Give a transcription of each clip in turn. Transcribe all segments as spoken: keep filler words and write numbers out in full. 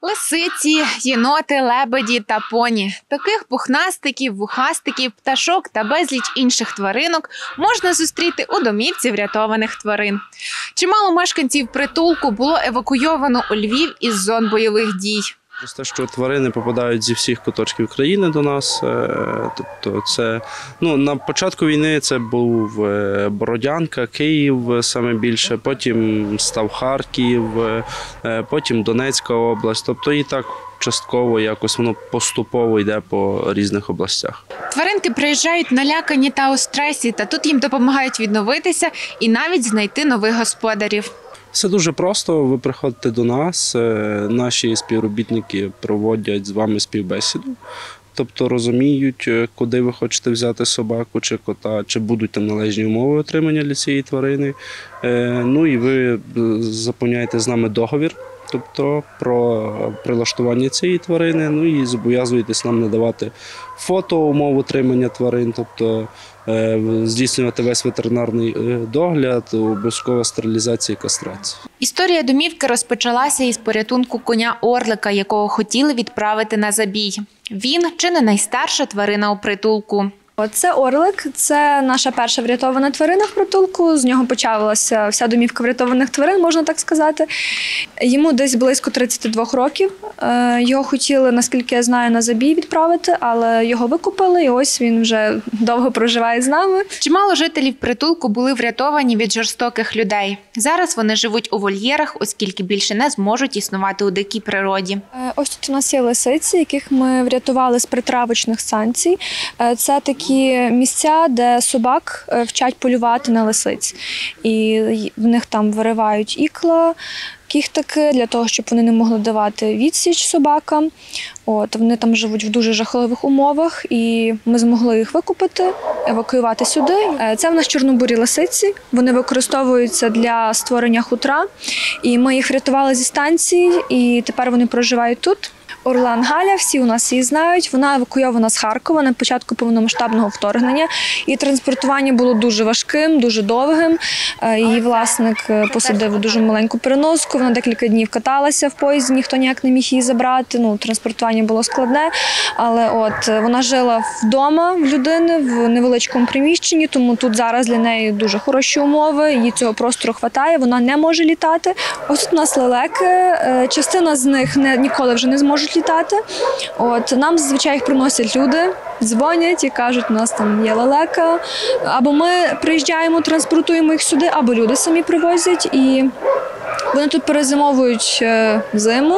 Лисиці, єноти, лебеді та поні. Таких пухнастиків, вухастиків, пташок та безліч інших тваринок можна зустріти у домівці врятованих тварин. Чимало мешканців притулку було евакуйовано у Львів із зон бойових дій. Через те, що тварини попадають зі всіх куточків країни до нас. Тобто це, ну, на початку війни це був Бородянка, Київ саме більше, потім став Харків, потім Донецька область. Тобто і так частково якось воно поступово йде по різних областях. Тваринки приїжджають налякані та у стресі, та тут їм допомагають відновитися і навіть знайти нових господарів. Все дуже просто. Ви приходите до нас, наші співробітники проводять з вами співбесіду. Тобто розуміють, куди ви хочете взяти собаку чи кота, чи будуть там належні умови отримання для цієї тварини. Ну і ви заповняєте з нами договір, тобто про прилаштування цієї тварини, ну і зобов'язуєтесь нам надавати фото умов отримання тварин, тобто здійснювати весь ветеринарний догляд, обов'язкова стерилізація і кастрація. Історія домівки розпочалася із порятунку коня Орлика, якого хотіли відправити на забій. Він чи не найстарша тварина у притулку. Це Орлик, це наша перша врятована тварина в притулку. З нього почалася вся домівка врятованих тварин, можна так сказати. Йому десь близько тридцяти двох років. Його хотіли, наскільки я знаю, на забій відправити, але його викупили, і ось він вже довго проживає з нами. Чимало жителів притулку були врятовані від жорстоких людей. Зараз вони живуть у вольєрах, оскільки більше не зможуть існувати у дикій природі. Ось тут у нас є лисиці, яких ми врятували з притравочних станцій. Це такі Такі місця, де собак вчать полювати на лисиць. І в них там виривають ікла, кіхтики, для того, щоб вони не могли давати відсіч собакам. От, вони там живуть в дуже жахливих умовах, і ми змогли їх викупити, евакуювати сюди. Це в нас чорнобурі лисиці, вони використовуються для створення хутра. І ми їх врятували зі станції, і тепер вони проживають тут. Орлан Галя, всі у нас її знають, вона евакуйована з Харкова на початку повномасштабного вторгнення. І транспортування було дуже важким, дуже довгим. Її власник посадив у дуже маленьку переноску, вона декілька днів каталася в поїзді, ніхто ніяк не міг її забрати, ну, транспортування було складне. Але от вона жила вдома в людини, в невеличкому приміщенні, тому тут зараз для неї дуже хороші умови, їй цього простору вистачає, вона не може літати. Ось тут у нас лелеки, частина з них не, ніколи вже не зможуть літати. От, нам зазвичай їх приносять люди, дзвонять і кажуть, у нас там є лелека. Або ми приїжджаємо, транспортуємо їх сюди, або люди самі привозять. І вони тут перезимовують зиму.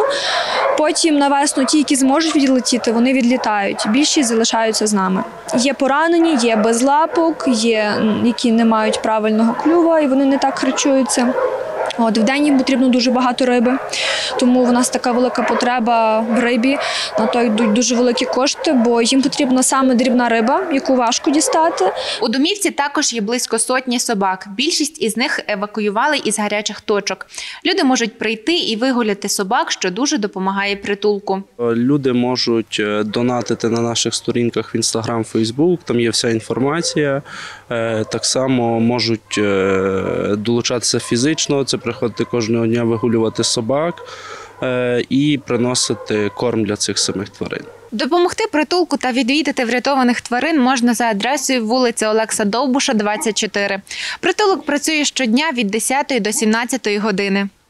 Потім на весну ті, які зможуть відлетіти, вони відлітають. Більшість залишаються з нами. Є поранені, є без лапок, є, які не мають правильного клюва, і вони не так харчуються. От, вдень їм потрібно дуже багато риби, тому в нас така велика потреба в рибі, на то йдуть дуже великі кошти, бо їм потрібна саме дрібна риба, яку важко дістати. У домівці також є близько сотні собак. Більшість із них евакуювали із гарячих точок. Люди можуть прийти і вигуляти собак, що дуже допомагає притулку. Люди можуть донатити на наших сторінках в Інстаграм, Фейсбук, там є вся інформація. Так само можуть долучатися фізично, це приходити кожного дня вигулювати собак і приносити корм для цих самих тварин. Допомогти притулку та відвідати врятованих тварин можна за адресою вулиця Олекса Довбуша, двадцять чотири. Притулок працює щодня від десятої до сімнадцятої години.